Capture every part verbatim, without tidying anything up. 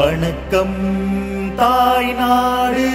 வணக்கம் தாய்நாடு.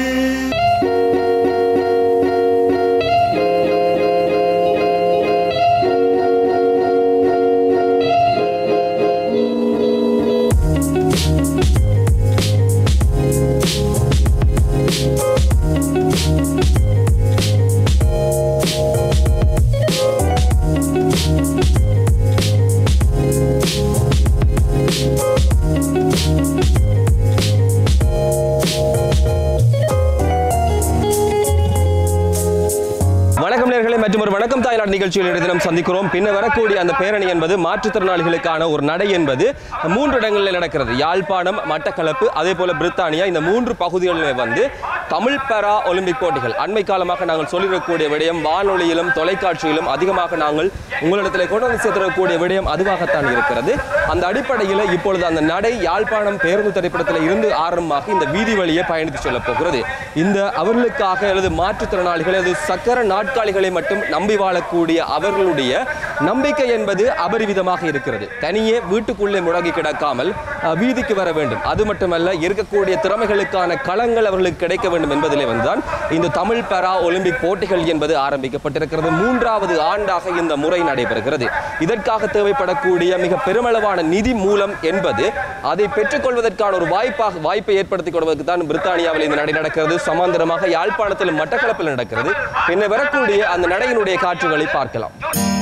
வணக்கம் தாய்நாடு நிகழ்ச்சியில் தினம் சந்திக்கிறோம். பின்ன வரக்கூடிய அந்த பேரணி என்பது மாற்றுத்திறனாளிகளுக்கான ஒரு நடை என்பது மூன்று இடங்களில் நடக்கிறது. யாழ்ப்பாணம், மட்டக்களப்பு, அதே போல பிரித்தானியா, இந்த மூன்று பகுதிகளில் வந்து தமிழ் பாரா ஒலிம்பிக் போட்டிகள் அண்மை காலமாக நாங்கள் சொல்லிடக்கூடிய விடயம் வானொலியிலும் தொலைக்காட்சியிலும் அதிகமாக நாங்கள் உங்களிடத்தில் கொண்டு வந்து சேர்த்திடக்கூடிய விடயம் அதுவாகத்தான் இருக்கிறது. அந்த அடிப்படையில் இப்பொழுது அந்த நடை யாழ்ப்பாணம் பேருந்து திரைப்படத்தில் இருந்து ஆரம்பமாக இந்த வீதி வழியே பயணித்து செல்ல போகிறது. இந்த அவர்களுக்காக அல்லது மாற்றுத்திறனாளிகள் அல்லது சக்கர நாட்காலிகளை மட்டும் நம்பி வாழக்கூடிய அவர்களுடைய நம்பிக்கை என்பது அபரிவிதமாக இருக்கிறது. தனியே வீட்டுக்குள்ளே முடங்கி கிடக்காமல் வீதிக்கு வர வேண்டும். அது மட்டுமல்ல, இருக்கக்கூடிய திறமைகளுக்கான களங்கள் அவர்களுக்கு கிடைக்க வேண்டும் என்பதிலே வந்துதான் இந்த தமிழ் பாரா ஒலிம்பிக் போட்டிகள் என்பது ஆரம்பிக்கப்பட்டிருக்கிறது. மூன்றாவது ஆண்டாக இந்த முறை நடைபெறுகிறது. இதற்காக தேவைப்படக்கூடிய மிக பெருமளவான நிதி மூலம் என்பது அதை பெற்றுக்கொள்வதற்கான ஒரு வாய்ப்பாக வாய்ப்பை ஏற்படுத்திக் கொள்வதற்கு தான் பிரித்தானியாவில் இந்த நடை நடக்கிறது. சமாந்தரமாக யாழ்ப்பாணத்தில் மட்டக்களப்பில் நடக்கிறது. பின்னர் வரக்கூடிய அந்த நடையினுடைய காட்சிகளை பார்க்கலாம்.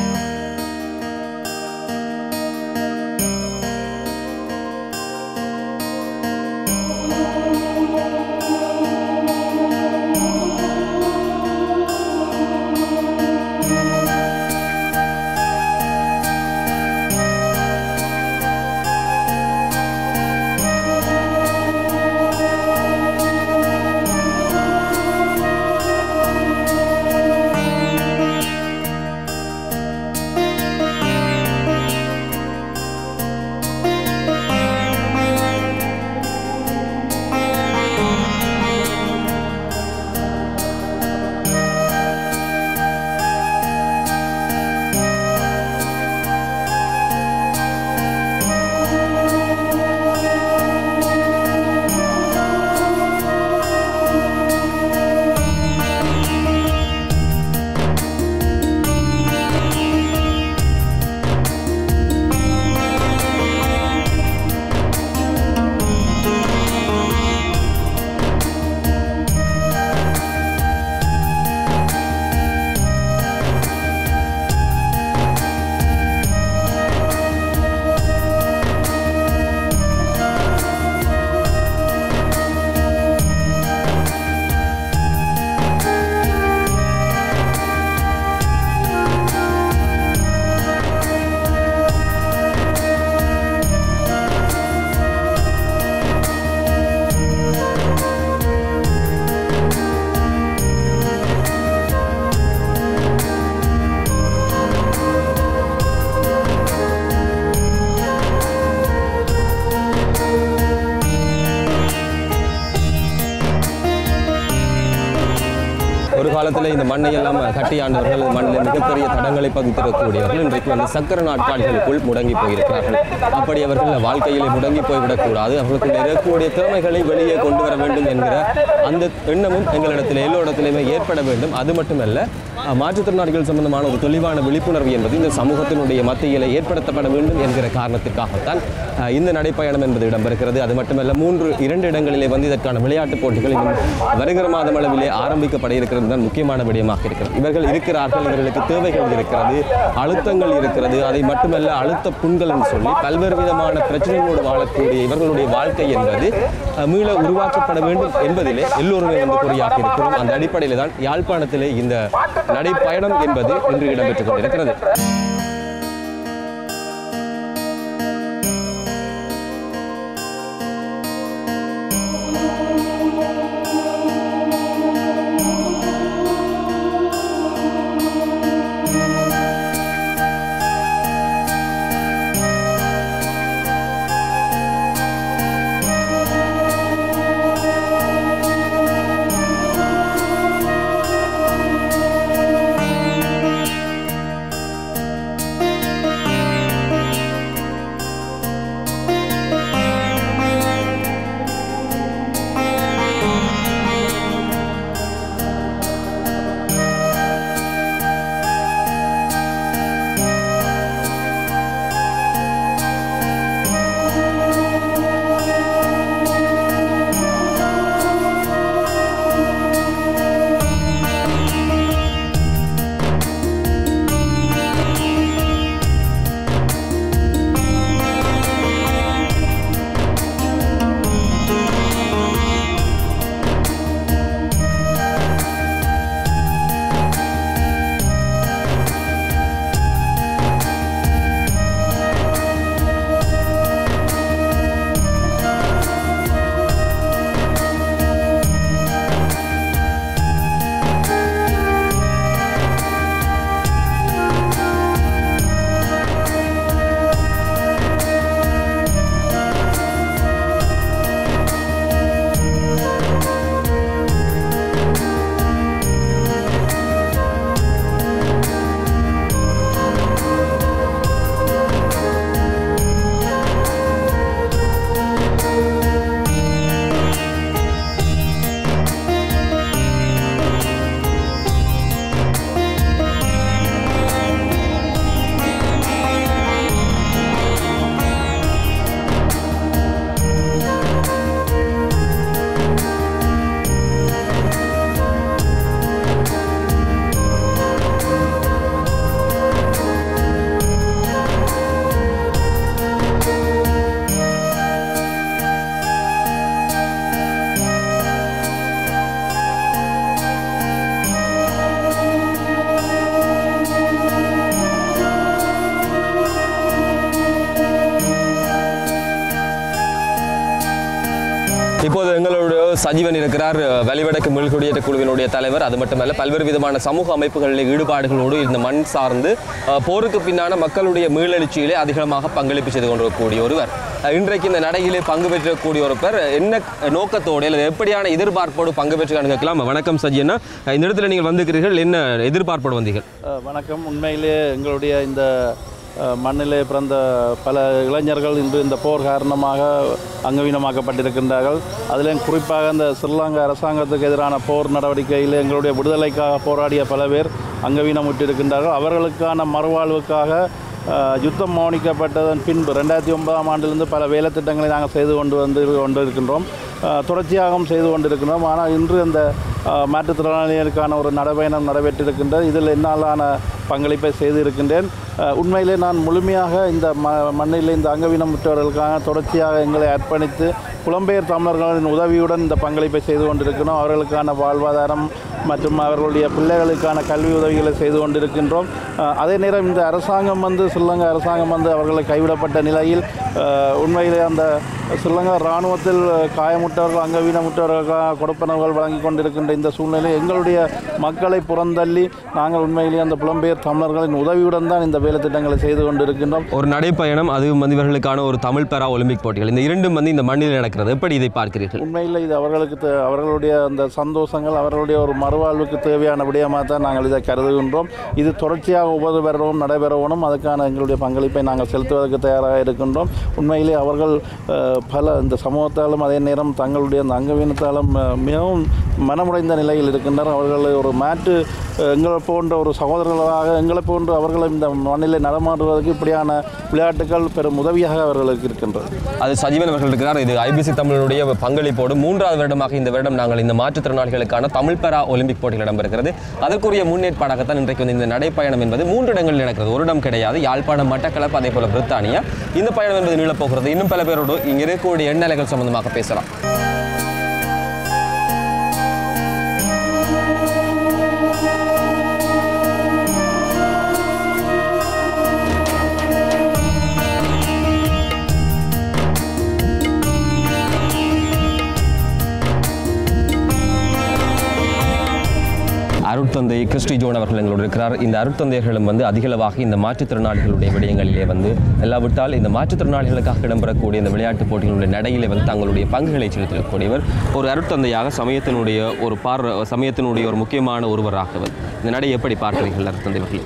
ஒரு காலத்தில் இந்த மண்ணை எல்லாம் கட்டியாண்டவர்கள் மண்ணில் மிகப்பெரிய தடங்களை பதித்திருக்கக்கூடியவர்கள் இன்றைக்கு வந்து சக்கர நாட்காலிகளுக்குள் முடங்கி போயிருக்கிறார்கள். அப்படி அவர்கள் வாழ்க்கையிலே முடங்கி போய்விடக்கூடாது, அவர்களுக்கு இருக்கக்கூடிய திறமைகளை வெளியே கொண்டு வர வேண்டும் என்கிற அந்த எண்ணமும் எங்களிடத்தில் எல்லோரிடத்திலுமே ஏற்பட வேண்டும். அது மட்டுமல்ல, மாற்றுத்திறனாளிகள் சம்பந்தமான ஒரு தெளிவான விழிப்புணர்வு என்பது இந்த சமூகத்தினுடைய மத்தியில் ஏற்படுத்தப்பட வேண்டும் என்கிற காரணத்திற்காகத்தான் இந்த நடைப்பயணம் என்பது இடம்பெறுகிறது. அது மட்டுமல்ல, மூன்று இரண்டு இடங்களிலே வந்து இதற்கான விளையாட்டுப் போட்டிகள் இன்னும் வருகிற மாதம் அளவிலே ஆரம்பிக்கப்பட இருக்கிறது தான் முக்கியமான விடயமாக இருக்கிறது. இவர்கள் இருக்கிறார்கள், இவர்களுக்கு தேவைகள் இருக்கிறது, அழுத்தங்கள் இருக்கிறது. அதை மட்டுமல்ல, அழுத்த புண்கள் என்று சொல்லி பல்வேறு விதமான பிரச்சனைகளோடு வாழக்கூடிய இவர்களுடைய வாழ்க்கை என்பது மீள உருவாக்கப்பட வேண்டும் என்பதிலே எல்லோருமே வந்து குறியாக இருக்கிறோம். அந்த அடிப்படையில் தான் யாழ்ப்பாணத்திலே இந்த நடைப்பயணம் என்பது இன்று இடம்பெற்றுக் கொண்டிருக்கிறது. இப்போது எங்களோட சஜீவன் இருக்கிறார், வலிவடக்கு மீள்குடியேற்ற குழுவினுடைய தலைவர். அது மட்டுமல்ல, பல்வேறு விதமான சமூக அமைப்புகளில் ஈடுபாடுகளோடு இந்த மண் சார்ந்து போருக்கு பின்னான மக்களுடைய மீளெழுச்சியிலே அதிகமாக பங்களிப்பு செய்து கொண்டிருக்கக்கூடிய ஒருவர். இன்றைக்கு இந்த நடையிலே பங்கு பெற்றக்கூடிய ஒருவர் என்ன நோக்கத்தோடு அல்லது எப்படியான எதிர்பார்ப்போடு பங்கு பெற்று கேட்கலாம். வணக்கம் சஜியனா, இந்த இடத்துல நீங்கள் வந்திருக்கிறீர்கள், என்ன எதிர்பார்ப்போடு வந்தீர்கள்? வணக்கம். உண்மையிலே எங்களுடைய இந்த மண்ணிலே பிறந்த பல இளைஞர்கள் இன்று இந்த போர் காரணமாக அங்கவீனமாக்கப்பட்டிருக்கின்றார்கள். அதிலும் குறிப்பாக இந்த ஸ்ரீலங்கா அரசாங்கத்துக்கு எதிரான போர் நடவடிக்கையில் எங்களுடைய விடுதலைக்காக போராடிய பல பேர் அங்கவீனமுற்றிருக்கின்றார்கள். அவர்களுக்கான மறுவாழ்வுக்காக யுத்தம் மௌனிக்கப்பட்டதன் பின்பு ரெண்டாயிரத்தி ஒன்பதாம் ஆண்டிலிருந்து பல வேலை திட்டங்களை நாங்கள் செய்து கொண்டு வந்து கொண்டிருக்கின்றோம், தொடர்ச்சியாகவும் செய்து கொண்டிருக்கின்றோம். ஆனால் இன்று இந்த மாற்றுத்திறனாளிகளுக்கான ஒரு நடைபயணம் நடைபெற்றிருக்கின்றது. இதில் என்னாலான பங்களிப்பை செய்திருக்கின்றேன். உண்மையிலே நான் முழுமையாக இந்த ம மண்ணில் இந்த அங்கவீனமுற்றவர்களுக்காக தொடர்ச்சியாக எங்களை அர்ப்பணித்து புலம்பெயர் தமிழர்களின் உதவியுடன் இந்த பங்களிப்பை செய்து கொண்டிருக்கிறோம். அவர்களுக்கான வாழ்வாதாரம் மற்றும் அவர்களுடைய பிள்ளைகளுக்கான கல்வி உதவிகளை செய்து கொண்டிருக்கின்றோம். அதே நேரம் இந்த அரசாங்கம் வந்து ஸ்ரீலங்கா அரசாங்கம் வந்து அவர்களை கைவிடப்பட்ட நிலையில் உண்மையிலே அந்த ஸ்ரீலங்கா இராணுவத்தில் காயமுற்றவர்கள் அங்கவீனமுற்றவர்களுக்காக கொடுப்பனவுகள் வழங்கி கொண்டிருக்கின்ற இந்த சூழ்நிலை எங்களுடைய மக்களை புறந்தள்ளி நாங்கள் உண்மையிலேயே அந்த புலம்பெயர் தமிழர்களின் உதவியுடன் தான் இந்த வேலை திட்டங்களை செய்து கொண்டிருக்கின்றோம். ஒரு நடைப்பயணம், அதுவும் வந்து இவர்களுக்கான ஒரு தமிழ் பேரா ஒலிம்பிக் போட்டிகள், இந்த இரண்டும் வந்து இந்த மண்ணில் நடக்கிறது. எப்படி இதை பார்க்கிறீர்கள்? உண்மையில் இது அவர்களுக்கு அவர்களுடைய அந்த சந்தோஷங்கள், அவர்களுடைய ஒரு மறுவாழ்வுக்கு தேவையான விடயமாக தான் நாங்கள் இதை கருதுகின்றோம். இது தொடர்ச்சியாக ஒவ்வொரு வருடமும் நடைபெறவும் அதுக்கான எங்களுடைய பங்களிப்பை நாங்கள் செலுத்துவதற்கு தயாராக இருக்கின்றோம். உண்மையிலே அவர்கள் பல இந்த சமூகத்தாலும் அதே நேரம் தங்களுடைய அந்த அங்கவீனத்தாலும் மிகவும் மனமுடைந்த நிலையில் இருக்கின்றனர். அவர்கள் ஒரு மாற்று எங்களை போன்ற ஒரு சகோதரர்களாக எங்களை போன்று அவர்கள் இந்த மண்ணிலே நடமாடுவதற்கு இப்படியான விளையாட்டுகள் பெரும் உதவியாக அவர்களுக்கு இருக்கின்றது. அது சஜீவன் அவர்கள் இருக்கிறார். இது ஐபிசி தமிழனுடைய பங்களிப்போடு மூன்றாவது வருடமாக இந்த வருடம் நாங்கள் இந்த மாற்றுத்திறனாளிகளுக்கான தமிழ் பெரா ஒலிம்பிக் போட்டிகள் இடம்பெறுகிறது. அதற்குரிய முன்னேற்பாடாகத்தான் இன்றைக்கு வந்து இந்த நடைப்பயணம் என்பது மூன்று இடங்களில் நடக்கிறது. ஒரு இடம் கிடையாது, யாழ்ப்பாணம், மட்டக்களப்பு, அதே போல பிரித்தானியா. இந்த பயணம் என்பது நீளப்போகிறது. இன்னும் பல பேரோடு இங்கே இருக்கக்கூடிய எண்ணலைகள் சம்பந்தமாக பேசலாம். அருட்தந்தை கிறிஸ்டி ஜோன் அவர்கள் எங்களோடு இருக்கிறார். இந்த அருட்தந்தையர்களும் வந்து அதிகளவாக இந்த மாற்றுத்திறனாளிகளுடைய விடயங்களிலே வந்து எல்லாவிட்டால் இந்த மாற்றுத்திறனாளிகளுக்காக இடம்பெறக்கூடிய இந்த விளையாட்டுப் போட்டிகளுடைய நடையிலே வந்து தங்களுடைய பங்குகளை செலுத்தக்கூடியவர். ஒரு அருட்தந்தையாக சமயத்தினுடைய ஒரு பார் சமயத்தினுடைய ஒரு முக்கியமான ஒருவராகவர். இந்த நடை எப்படி பார்க்கிறீர்கள் அருட்தந்தை அவர்களே?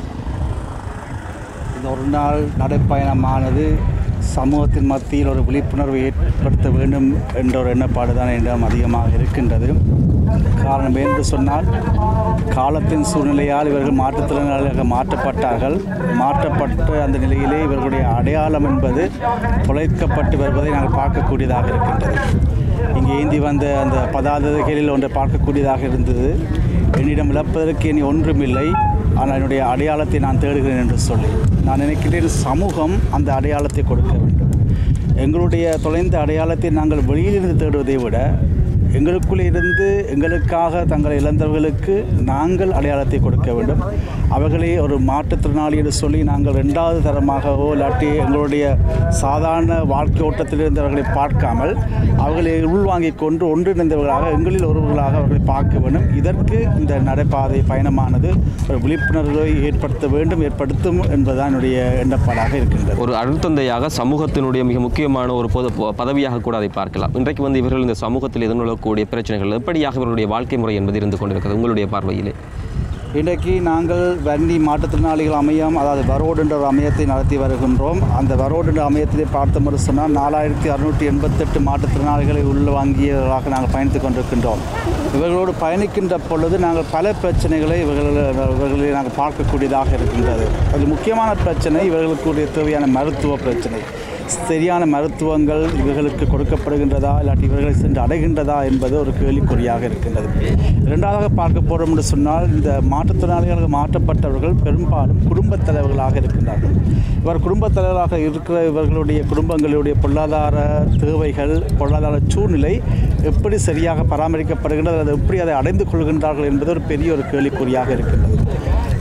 இந்த ஒரு நாள் நடைப்பயணமானது சமூகத்தின் மத்தியில் ஒரு விழிப்புணர்வை ஏற்படுத்த வேண்டும் என்ற ஒரு எண்ணப்பாடு தான் என்னிடம் அதிகமாக இருக்கின்றது. காரணம் என்று சொன்னால், காலத்தின் சூழ்நிலையால் இவர்கள் மாற்றுத்திறனாளிகளாக மாற்றப்பட்டார்கள். மாற்றப்பட்ட அந்த நிலையிலே இவர்களுடைய அடையாளம் என்பது தொலைக்கப்பட்டு வருவதை நாங்கள் பார்க்கக்கூடியதாக இருக்கின்றது. இங்கே ஏந்தி வந்த அந்த பதாதைகளில் ஒன்றை பார்க்கக்கூடியதாக இருந்தது. என்னிடம் இழப்பதற்கு இனி ஒன்றுமில்லை, ஆனால் என்னுடைய அடையாளத்தை நான் தேடுகிறேன் என்று சொல்லி நான் நினைக்கிறேன் சமூகம் அந்த அடையாளத்தை கொடுக்க வேண்டும். எங்களுடைய தொலைந்த அடையாளத்தை நாங்கள் வெளியிலிருந்து தேடுவதை விட எங்களுக்குள்ளே இருந்து எங்களுக்காக தங்களை இழந்தவர்களுக்கு நாங்கள் அடையாளத்தை கொடுக்க வேண்டும். அவர்களே ஒரு மாற்றுத்திறனாளி என்று சொல்லி நாங்கள் ரெண்டாவது தரமாகவோ இல்லாட்டி எங்களுடைய சாதாரண வாழ்க்கை ஓட்டத்திலிருந்து அவர்களை பார்க்காமல் அவர்களை உள்வாங்கிக் கொண்டு ஒன்றிணைந்தவர்களாக எங்களில் ஒருவர்களாக அவர்களை பார்க்க வேண்டும். இதற்கு இந்த நடைபாதை பயணமானது ஒரு விழிப்புணர்வை ஏற்படுத்த வேண்டும், ஏற்படுத்தும் என்பதுதான் என்னுடைய எண்ணப்பாடாக இருக்கின்றது. ஒரு அருட்தந்தையாக சமூகத்தினுடைய மிக முக்கியமான ஒரு பொது பதவியாக கூட அதை பார்க்கலாம். இன்றைக்கு வந்து இவர்கள் இந்த சமூகத்தில் எதிர்கொள்ளக்கூடிய பிரச்சனைகள் எப்படியாக இவர்களுடைய வாழ்க்கை முறை என்பது இருந்து கொண்டிருக்கிறது உங்களுடைய பார்வையிலே? இன்றைக்கு நாங்கள் வன்னி மாற்றுத்திறனாளிகள் அமையம், அதாவது வரோடு என்ற ஒரு அமையத்தை நடத்தி வருகின்றோம். அந்த வரோடு என்ற அமையத்திலே பார்த்தோம் சொன்னால் நாலாயிரத்தி அறுநூற்றி எண்பத்தெட்டு மாற்றுத்திறனாளிகளை உள்வாங்கியவர்களாக நாங்கள் பயணித்துக் கொண்டிருக்கின்றோம். இவர்களோடு பயணிக்கின்ற பொழுது நாங்கள் பல பிரச்சனைகளை இவர்கள் இவர்களை நாங்கள் பார்க்கக்கூடியதாக இருக்கின்றது. அதில் முக்கியமான பிரச்சனை இவர்களுக்குரிய தேவையான மருத்துவ பிரச்சனை. சரியான மருத்துவங்கள் இவர்களுக்கு கொடுக்கப்படுகின்றதா இல்லாட்டி இவர்களை சென்று அடைகின்றதா என்பது ஒரு கேள்விக்குறியாக இருக்கின்றது. இரண்டாவதாக பார்க்க போகிறோம் என்று சொன்னால், இந்த மாற்றுத்திறனாளிகளாக மாற்றப்பட்டவர்கள் பெரும்பாலும் குடும்பத் தலைவர்களாக இருக்கின்றார்கள். இவர் குடும்பத் தலைவராக இருக்கிற இவர்களுடைய குடும்பங்களுடைய பொருளாதார தேவைகள், பொருளாதார சூழ்நிலை எப்படி சரியாக பராமரிக்கப்படுகின்றது, அது எப்படி அதை அடைந்து கொள்கின்றார்கள் என்பது ஒரு பெரிய ஒரு கேள்விக்குறியாக இருக்கின்றது.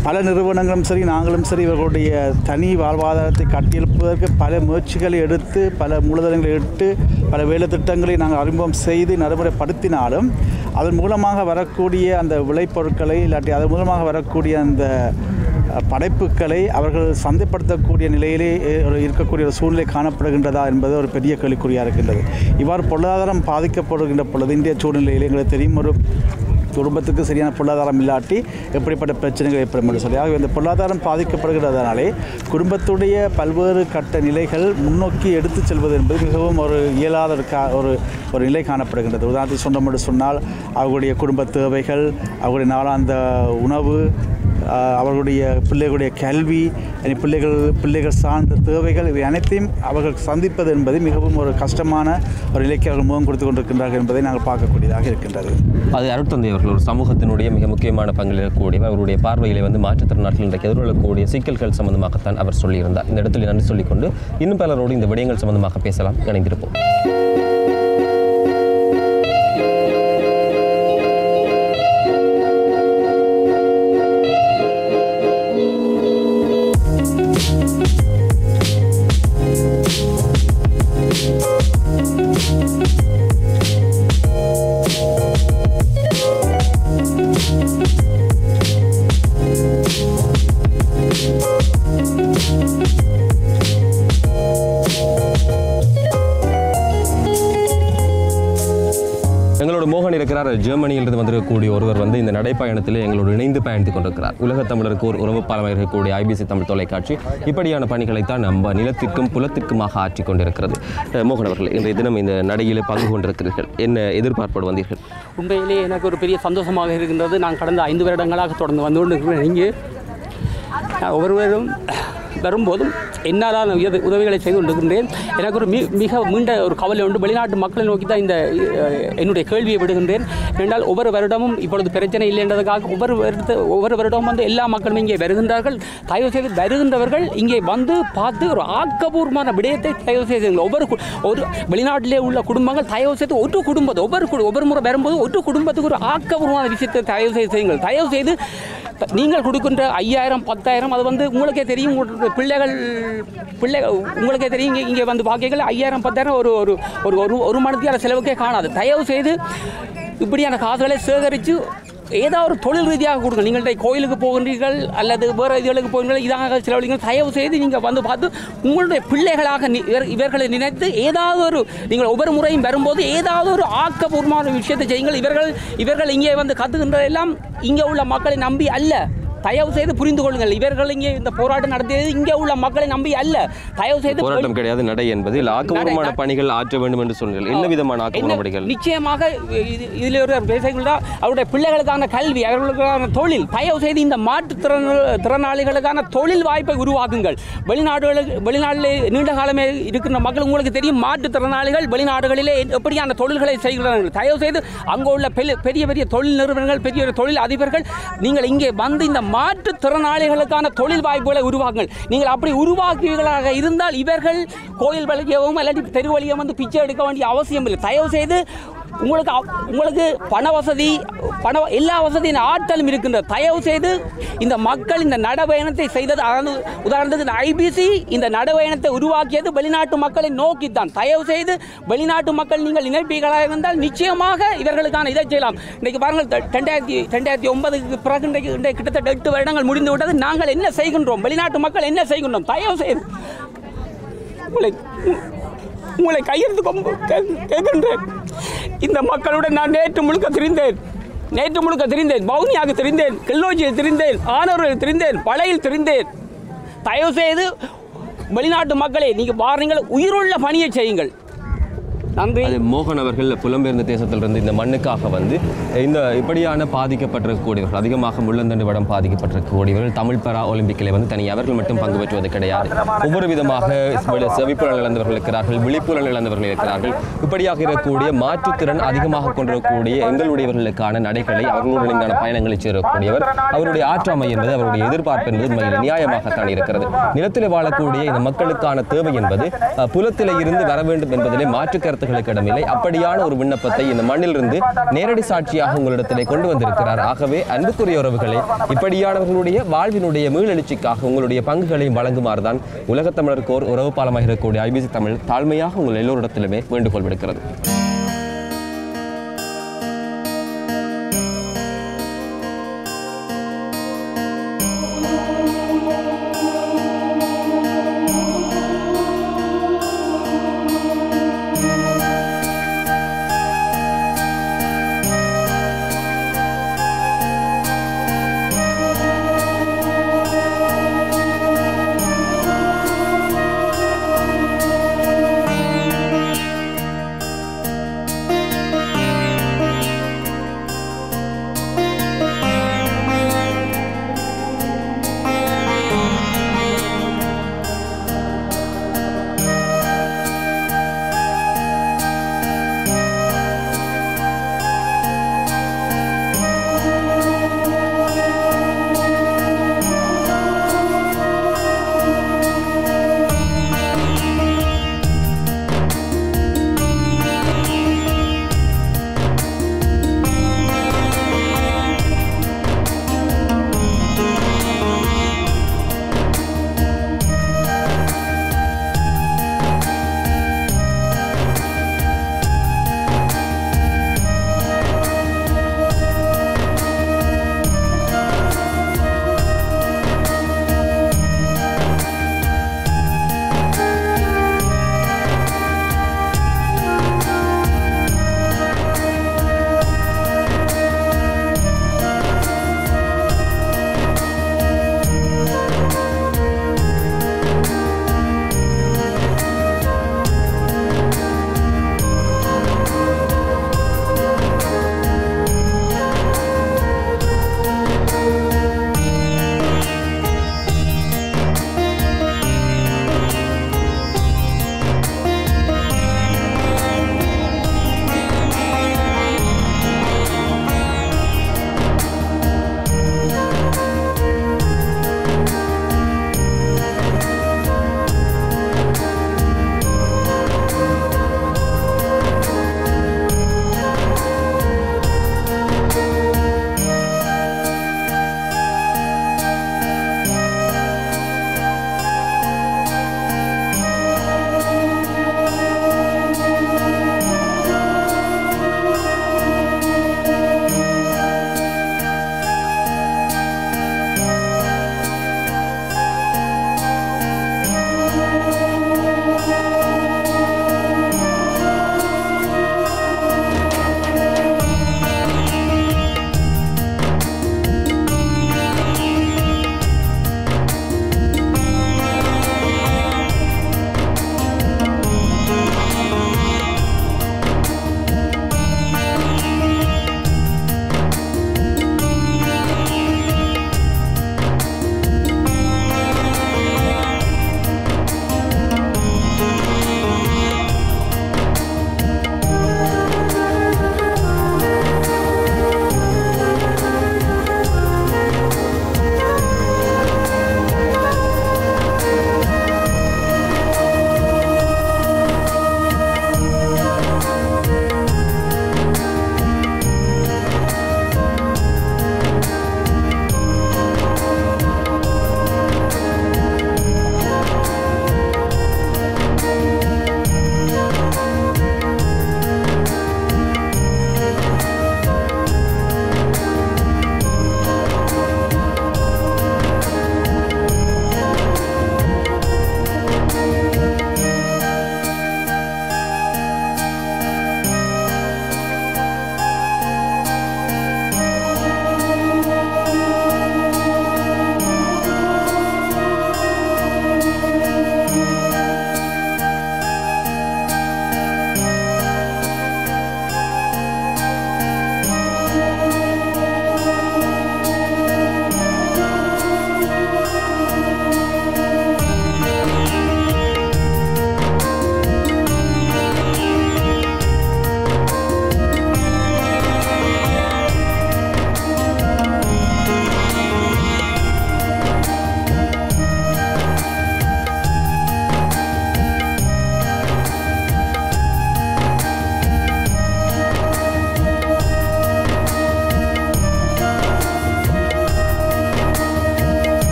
பல நிறுவனங்களும் சரி நாங்களும் சரி இவர்களுடைய தனி வாழ்வாதாரத்தை கட்டியெழுப்பதற்கு பல முயற்சிகளை எடுத்து பல மூலதனங்களை எடுத்து பல வேலை திட்டங்களை நாங்கள் அறிமுகம் செய்து நடைமுறைப்படுத்தினாலும் அதன் மூலமாக வரக்கூடிய அந்த விளைபொருட்களை இல்லாட்டி அதன் மூலமாக வரக்கூடிய அந்த படைப்புகளை அவர்கள் சந்தைப்படுத்தக்கூடிய நிலையிலே இருக்கக்கூடிய ஒரு சூழ்நிலை காணப்படுகின்றதா என்பது ஒரு பெரிய கேள்விக்குறியாக இருக்கின்றது. இவ்வாறு பொருளாதாரம் பாதிக்கப்படுகின்ற பொழுது இந்திய சூழ்நிலையில் எங்களுக்கு தெரியும் ஒரு குடும்பத்துக்கு சரியான பொருளாதாரம் இல்லாட்டி எப்படிப்பட்ட பிரச்சனைகள் ஏற்படும் என்று சொல்லி ஆகவே இந்த பொருளாதாரம் பாதிக்கப்படுகிறதுனாலே குடும்பத்துடைய பல்வேறு கட்ட நிலைகள் முன்னோக்கி எடுத்து செல்வது என்பது மிகவும் ஒரு இயலாத ஒரு கா ஒரு ஒரு நிலை காணப்படுகின்றது. உதாரணத்துக்கு சொன்னோம் என்று சொன்னால் அவர்களுடைய குடும்ப தேவைகள், அவர்களுடைய நாளாந்த உணவு, அவர்களுடைய பிள்ளைகளுடைய கல்வி, பிள்ளைகள் பிள்ளைகள் சார்ந்த தேவைகள் இவை அனைத்தையும் அவர்கள் சந்திப்பது என்பது மிகவும் ஒரு கஷ்டமான ஒரு நிலைக்கு அவர்கள் முகம் கொடுத்து கொண்டிருக்கின்றார்கள் என்பதை நாங்கள் பார்க்கக்கூடியதாக இருக்கின்றது. அது அருட்தந்தை அவர்கள் ஒரு சமூகத்தினுடைய மிக முக்கியமான பங்கில் இருக்கக்கூடிய அவருடைய பார்வையிலே வந்து மாற்றுத்திறனாளிகள் இன்றைக்கு எதிர்கொள்ளக்கூடிய சிக்கல்கள் சம்பந்தமாகத்தான் அவர் சொல்லியிருந்தார். இந்த இடத்தில் நன்றி சொல்லிக்கொண்டு இன்னும் பலரோடு இந்த விடயங்கள் சம்பந்தமாக பேசலாம். இணைந்திருப்போம். எங்களோட மோகன் இருக்கிறார். ஜெர்மனியிலிருந்து வந்திருக்கக்கூடிய ஒருவர் வந்து இந்த நடைப்பயணத்தில் எங்களோடு இணைந்து பயணித்துக் கொண்டிருக்கிறார். உலக தமிழருக்கு ஒரு உறவு பாலமாக இருக்கக்கூடிய ஐபிசி தமிழ் தொலைக்காட்சி இப்படியான பணிகளைத்தான் நம்ம நிலத்திற்கும் புலத்திற்குமாக ஆற்றிக் கொண்டிருக்கிறது. மோகன் அவர்கள் இன்றைய தினம் இந்த நடையில் பங்கு கொண்டிருக்கிறீர்கள். என்ன எதிர்பார்ப்போடு வந்தீர்கள்? உண்மையிலே எனக்கு ஒரு பெரிய சந்தோஷமாக இருக்கின்றது. நான் கடந்த ஐந்து வருடங்களாக தொடர்ந்து வந்து கொண்டிருக்கிறேன். இங்கே ஒவ்வொருவரும் வரும்போதும் என்னால் உதவிகளை செய்து கொண்டிருக்கின்றேன். எனக்கு ஒரு மிக மீண்ட ஒரு கவலை உண்டு. வெளிநாட்டு மக்களை நோக்கி தான் இந்த என்னுடைய கேள்வியை விடுகின்றேன். என்றால் ஒவ்வொரு வருடமும் இப்பொழுது பிரச்சனை இல்லை என்றதுக்காக ஒவ்வொரு வருட ஒவ்வொரு வருடமும் வந்து எல்லா மக்களும் இங்கே வருகின்றார்கள். தயவு செய்து வருகின்றவர்கள் இங்கே வந்து பார்த்து ஒரு ஆக்கப்பூர்வமான விடயத்தை தயவு செய்து ஒவ்வொரு ஒரு வெளிநாட்டிலே உள்ள குடும்பங்கள் தயவு செய்து ஒரு குடும்பத்தை ஒவ்வொரு ஒவ்வொரு முறை வரும்போது ஒரு குடும்பத்துக்கு ஒரு ஆக்கப்பூர்வமான விஷயத்தை தயவு செய்து செய்யுங்கள். தயவு செய்து நீங்கள் கொடுக்கின்ற ஐயாயிரம் பத்தாயிரம் அது வந்து உங்களுக்கே தெரியும். பிள்ளைகள் பிள்ளை உங்களுக்கே தெரியும். இங்கே இங்கே வந்து பார்க்கல ஐயாயிரம் பத்தாயிரம் ஒரு ஒரு ஒரு ஒரு மணித்தியால செலவுக்கே காணாது. தயவு செய்து இப்படியான காசுகளை சேகரித்து ஏதாவது ஒரு தொழில் ரீதியாக கொடுங்க. நீங்கள்ட்ட கோயிலுக்கு போகின்றீர்கள் அல்லது வேறு இதுகளுக்கு போகிறீர்கள், இதாக செலவழிங்கள். தயவு செய்து நீங்கள் வந்து பார்த்து உங்களுடைய பிள்ளைகளாக இவர்களை நினைத்து ஏதாவது ஒரு நீங்கள் ஒவ்வொரு முறையும் வரும்போது ஏதாவது ஒரு ஆக்கப்பூர்வமான விஷயத்தை செய்யுங்கள். இவர்கள் இவர்கள் இங்கே வந்து கற்றுக்கின்றதெல்லாம் இங்கே உள்ள மக்களை நம்பி அல்ல. தயவு செய்து புரிந்து கொள்ளுங்கள். இவர்கள் இங்கே இந்த போராட்டம் நடத்தியது இங்கே உள்ள மக்களை நம்பி அல்ல. தயவு செய்து போராட்டம் கிடையாது, நடை என்பது ஆக்கப்பூர்வமான பணிகள் ஆற்ற வேண்டும் என்று சொன்னீர்கள். என்ன விதமான ஆக்கப்பூர்வமான பணிகள்? நிச்சயமாக இதில் ஒரு பேசுகிறதா அவருடைய பிள்ளைகளுக்கான கல்வி, அவர்களுக்கான தொழில். தயவு செய்து இந்த மாற்றுத்திறன் திறனாளிகளுக்கான தொழில் வாய்ப்பை உருவாக்குங்கள். வெளிநாடுகளுக்கு வெளிநாட்டிலே நீண்ட காலமே இருக்கின்ற மக்கள் உங்களுக்கு தெரியும். மாற்றுத்திறனாளிகள் வெளிநாடுகளிலே எப்படியான தொழில்களை செய்கிறார்கள். தயவு செய்து அங்கே உள்ள பெரிய பெரிய தொழில் நிறுவனங்கள், பெரிய தொழில் அதிபர்கள் நீங்கள் இங்கே வந்து இந்த மாற்றுத்திறனாளிகளுக்கான தொழில் வாய்ப்புகளை உருவாக்குங்கள். நீங்கள் அப்படி உருவாக்குவீர்களாக இருந்தால் இவர்கள் கோயில் வழியவும் இல்லாட்டி தெரு வழியும் வந்து பிச்சை எடுக்க வேண்டிய அவசியம் இல்லை. தயவு செய்து உங்களுக்கு உங்களுக்கு பண வசதி பண எல்லா வசதியின் ஆற்றலும் இருக்கின்றது. தயவு செய்து இந்த மக்கள் இந்த நடபயணத்தை செய்தது, அதாவது உதாரணத்துக்கு இந்த ஐபிசி இந்த நடபயணத்தை உருவாக்கியது வெளிநாட்டு மக்களை நோக்கித்தான். தயவு செய்து வெளிநாட்டு மக்கள் நீங்கள் இணைப்பீர்களாக இருந்தால் நிச்சயமாக இவர்களுக்கான இதை செய்யலாம். இன்றைக்கு பாருங்கள், ரெண்டாயிரத்தி ரெண்டாயிரத்தி ஒன்பதுக்கு பிறகு இன்றைக்கு இன்றைக்கு கிட்டத்தட்ட எட்டு வருடங்கள் முடிந்து விட்டது. நாங்கள் என்ன செய்கின்றோம்? வெளிநாட்டு மக்கள் என்ன செய்கின்றோம்? தயவு செய்து உங்களை உங்களை கையெழுத்து கேட்கின்றேன். இந்த மக்களுடன் நான் நேற்று முழுக்க திரிந்தேன் நேற்று முழுக்க திரிந்தேன் பவுனியாக திரிந்தேன், கிள்ளோச்சியில் திரிந்தேன், ஆனூரில் திரிந்தேன், பழையில் திரிந்தேன். தயவு செய்து வெளிநாட்டு மக்களே நீங்கள் பாருங்கள், உயிருள்ள பணியை செய்யுங்கள். நன்றி. அது மோகன் அவர்கள் புலம்பெயர்ந்த தேசத்திலிருந்து இந்த மண்ணுக்காக வந்து இந்த இப்படியான பாதிக்கப்பட்டிருக்கக்கூடியவர்கள், அதிகமாக முள்ளந்தண்டு வடம் பாதிக்கப்பட்டிருக்கக்கூடியவர்கள் தமிழ் பரா ஒலிம்பிக்கில் வந்து தனி அவர்கள் மட்டும் பங்கு பெற்றுவது கிடையாது. ஒவ்வொரு விதமாக செவிப்புலன் இழந்தவர்கள் இருக்கிறார்கள், விழிப்புலன் இழந்தவர்கள் இருக்கிறார்கள். இப்படியாக இருக்கக்கூடிய மாற்றுத்திறன் அதிகமாக கொண்டிருக்கக்கூடிய எங்களுடையவர்களுக்கான நடைகளை அவர்களுடனான பயணங்களை சேரக்கூடியவர் அவருடைய ஆற்றாமை என்பது அவருடைய எதிர்பார்ப்பு என்பது உண்மையில் நியாயமாகத்தான் இருக்கிறது. நிலத்தில் வாழக்கூடிய இந்த மக்களுக்கான தேவை என்பது புலத்திலே இருந்து வர வேண்டும் என்பதிலே மாற்றுக்கருத்து கருத்துக்களுக்கு இடமில்லை. அப்படியான ஒரு விண்ணப்பத்தை இந்த மண்ணிலிருந்து நேரடி சாட்சியாக உங்களிடத்திலே கொண்டு வந்திருக்கிறார். ஆகவே அன்புக்குரிய உறவுகளே, இப்படியானவர்களுடைய வாழ்வினுடைய மீளெழுச்சிக்காக உங்களுடைய பங்குகளையும் வழங்குமாறுதான் உலகத் தமிழருக்கு ஓர் உறவு பாலமாக இருக்கக்கூடிய ஐபிசி தமிழ் தாழ்மையாக உங்கள் எல்லோரிடத்திலுமே வேண்டுகோள் விடுக்கிறது.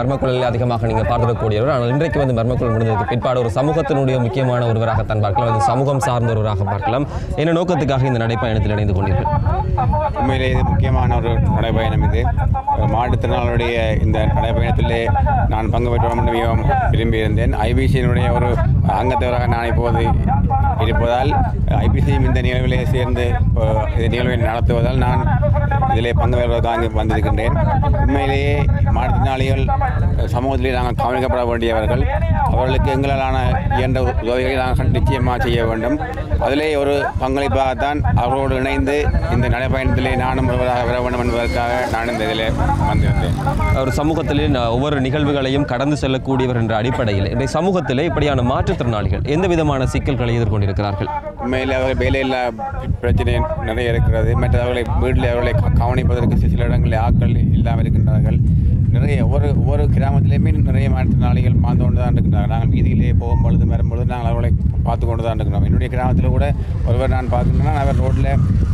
மர்மக்குழலில் அதிகமாக நீங்கள் பார்த்துடக்கூடியவர். ஆனால் இன்றைக்கு வந்து மர்மக்குழல் முடிந்ததுக்கு பிற்பாடு ஒரு சமூகத்தினுடைய முக்கியமான ஒருவராகத்தான் பார்க்கலாம், அது சமூகம் சார்ந்த ஒருவராக பார்க்கலாம். என்ன நோக்கத்துக்காக இந்த நடைப்பயணத்தில் இணைந்து கொண்டீர்கள்? உண்மையிலே இது முக்கியமான ஒரு நடைப்பயணம். இது மாற்றுத்திறனாளுடைய இந்த நடைப்பயணத்திலே நான் பங்கு பெற்றோம் என்று மிகவும் விரும்பியிருந்தேன். ஐபிசியினுடைய ஒரு அங்கத்தவராக நான் இப்போது இருப்பதால் ஐபிசியும் இந்த நிகழ்விலே சேர்ந்து இந்த நிகழ்வை நடத்துவதால் நான் இதிலே பங்கு பெறுவதற்காக வந்திருக்கின்றேன். உண்மையிலேயே மாற்றுத்திறனாளிகள் சமூகத்திலே நாங்கள் கவனிக்கப்பட வேண்டியவர்கள். அவர்களுக்கு எங்களாலான இயன்ற உதவிகளை நாங்கள் நிச்சயமாக செய்ய வேண்டும். அதிலே ஒரு பங்களிப்பாகத்தான் அவர்களோடு இணைந்து இந்த நடைப்பயணத்திலே நானும் ஒருவராக வர வேண்டும் என்பதற்காக நான் இந்த இதில் வந்திருந்தேன். ஒரு சமூகத்திலே ஒவ்வொரு நிகழ்வுகளையும் கடந்து செல்லக்கூடியவர் என்ற அடிப்படையில் இந்த சமூகத்திலே இப்படியான மாற்றுத்திறனாளிகள் எந்த விதமான சிக்கல்களை எதிர்கொண்டிருக்கிறார்கள்? உண்மையில் அவர்கள் வேலையில்லா பிரச்சனை நிறைய இருக்கிறது. மற்ற அவர்களை வீட்டில் அவர்களை கவனிப்பதற்கு சில இடங்களில் ஆட்கள் இல்லாமல் இருக்கின்றார்கள். நிறைய ஒரு ஒவ்வொரு கிராமத்திலேயுமே நிறைய மாற்றுத்திறனாளிகள் வாழ்ந்து கொண்டு தான் இருக்கின்றார்கள். நாங்கள் வீதியிலே போகும்பொழுது வரும்பொழுது நாங்கள் அவர்களை பார்த்து கொண்டு தான் இருக்கிறோம். என்னுடைய கிராமத்தில் கூட ஒருவர் நான் பார்க்கணுன்னா அவர் ரோட்டில்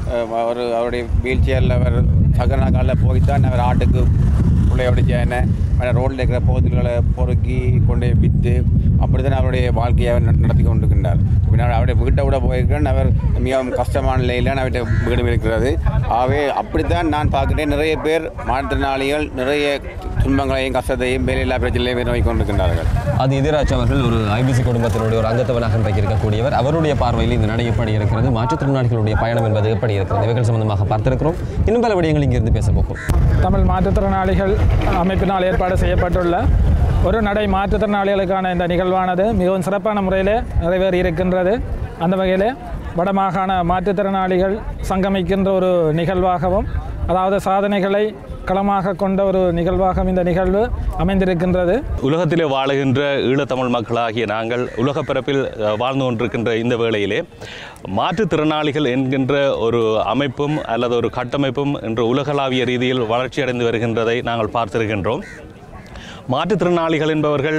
ஒரு அவருடைய வீல் சேரில் அவர் சகனா காலில் போய்த்தான் அவர் ஆட்டுக்கு பிள்ளையோட ரோட்டில் இருக்கிற போதில்களை பொறுக்கி கொண்டு விற்று அப்படித்தான் அவருடைய வாழ்க்கையை அவர் நடத்தி கொண்டிருக்கின்றார். பின்னால் அவருடைய வீட்டை விட போயிருக்கிறேன். அவர் மிகவும் கஷ்டமான நிலையில் அவருடைய வீடும் இருக்கிறது. ஆகவே அப்படித்தான் நான் பார்க்கிறேன். நிறைய பேர் மாற்றுத்திறனாளிகள் நிறைய துன்பங்களையும் கஷ்டத்தையும் வேலையில்லா பிரச்சனையும் நோக்கி கொண்டிருக்கின்றார்கள். அது எதிராட்சி அவர்கள் ஒரு ஐபிசி குடும்பத்தினுடைய ஒரு அங்கத்தவனாக இன்றைக்கு இருக்கக்கூடியவர். அவருடைய பார்வையில் இந்த நடை எப்படி இருக்கிறது, மாற்றுத்திறனாளிகளுடைய பயணம் என்பது எப்படி இருக்கிறது, இவைகள் சம்பந்தமாக பார்த்திருக்கிறோம். இன்னும் பல விடயங்கள் இங்கிருந்து பேச போகும். தமிழ் மாற்றுத்திறனாளிகள் அமைப்பினால் ஏற்பாடு செய்யப்பட்டுள்ள ஒரு நடை மாற்றுத்திறனாளிகளுக்கான இந்த நிகழ்வானது மிகவும் சிறப்பான முறையில் நிறைவேறி இருக்கின்றது. அந்த வகையில் வடமாகாண மாற்றுத்திறனாளிகள் சங்கமிக்கின்ற ஒரு நிகழ்வாகவும், அதாவது சாதனைகளை களமாக கொண்ட ஒரு நிகழ்வாக இந்த நிகழ்வு அமைந்திருக்கின்றது. உலகத்திலே வாழுகின்ற ஈழத்தமிழ் மக்களாகிய நாங்கள் உலகப் பரப்பில் வாழ்ந்து கொண்டிருக்கின்ற இந்த வேளையிலே மாற்றுத்திறனாளிகள் என்கின்ற ஒரு அமைப்பும் அல்லது ஒரு கட்டமைப்பும் இன்று உலகளாவிய ரீதியில் வளர்ச்சியடைந்து வருகின்றதை நாங்கள் பார்த்திருக்கின்றோம். மாற்றுத்திறனாளிகள் என்பவர்கள்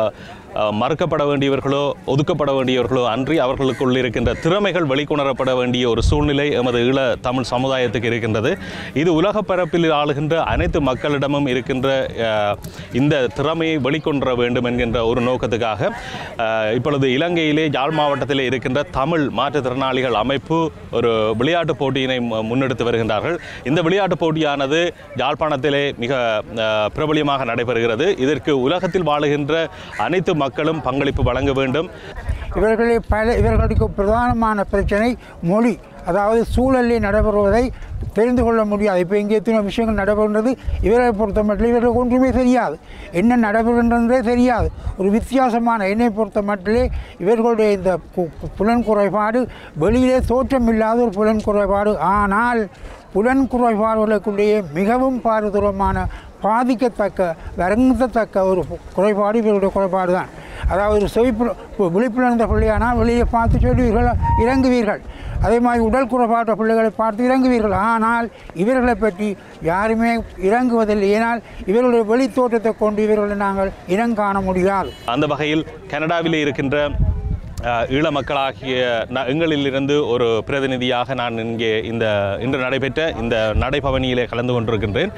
மறுக்கப்பட வேண்டியவர்களோ ஒதுக்கப்பட வேண்டியவர்களோ அன்றி அவர்களுக்குள் இருக்கின்ற திறமைகள் வெளிக்கொணரப்பட வேண்டிய ஒரு சூழ்நிலை எமது ஈழ தமிழ் சமுதாயத்துக்கு இருக்கின்றது. இது உலக பரப்பில் ஆளுகின்ற அனைத்து மக்களிடமும் இருக்கின்ற இந்த திறமையை வெளிக்கொணர வேண்டும் என்கின்ற ஒரு நோக்கத்துக்காக இப்பொழுது இலங்கையிலே யாழ் மாவட்டத்திலே இருக்கின்ற தமிழ் மாற்றுத்திறனாளிகள் அமைப்பு ஒரு விளையாட்டுப் போட்டியினை முன்னெடுத்து வருகின்றார்கள். இந்த விளையாட்டுப் போட்டியானது யாழ்ப்பாணத்திலே மிக பிரபலியமாக நடைபெறுகிறது. இதற்கு உலகத்தில் வாழுகின்ற அனைத்து மக்களும் பங்களிப்பு வழங்க வேண்டும். இவர்களில் பல இவர்களுக்கு பிரதானமான பிரச்சனை மொழி, அதாவது சூழலில் நடைபெறுவதை தெரிந்து கொள்ள முடியாது. இப்போ இங்கே எத்தனை விஷயங்கள் நடைபெறுகிறது இவர்களை பொறுத்த மட்டும் இவர்களுக்கு ஒன்றுமே தெரியாது, என்ன நடைபெறுகின்றதே தெரியாது. ஒரு வித்தியாசமான என்னை பொறுத்த மட்டிலே இவர்களுடைய இந்த புலன் குறைபாடு வெளியிலே தோற்றமில்லாத ஒரு புலன் குறைபாடு. ஆனால் புலன் குறைபாடுகளுக்குள்ளேயே மிகவும் பாரதூரமான பாதிக்கத்தக்க வருந்தத்தக்க ஒரு குறைபாடு இவருடைய குறைபாடு தான். அதாவது செவி விழிப்புணர்ந்த பிள்ளையானால் வெளியே பார்த்து சொல்லுவீர்கள், இறங்குவீர்கள். அதே மாதிரி உடல் குறைபாட்ட பிள்ளைகளை பார்த்து இறங்குவீர்கள். ஆனால் இவர்களை பற்றி யாருமே இறங்குவதில்லை. ஏனால் இவர்களுடைய வெளித்தோற்றத்தை கொண்டு இவர்களை நாங்கள் இனங்காண முடியாது. அந்த வகையில் கனடாவில் இருக்கின்ற ஈழ மக்களாகிய எங்களிலிருந்து ஒரு பிரதிநிதியாக நான் இங்கே இந்த இன்று நடைபெற்ற இந்த நடைபவனியிலே கலந்து கொண்டிருக்கின்றேன்.